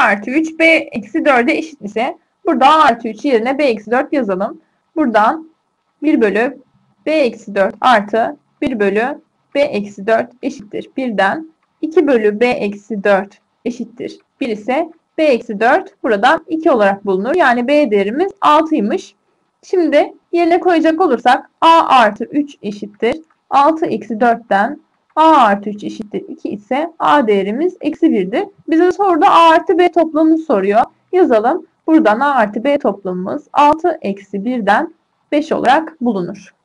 artı 3 B eksi 4'e eşit ise burada A artı 3 yerine B eksi 4 yazalım. Buradan 1 bölü B eksi 4 artı 1 bölü B eksi 4 eşittir 1'den 2 bölü B eksi 4 eşittir 1 ise B eksi 4 buradan 2 olarak bulunur. Yani B değerimiz 6'ymış. Şimdi yerine koyacak olursak A artı 3 eşittir 6 eksi 4'ten A artı 3 eşittir 2 ise A değerimiz eksi 1'dir. Bize soruda A artı B toplamını soruyor. Yazalım. Buradan A artı B toplamımız 6 eksi 1'den 5 olarak bulunur.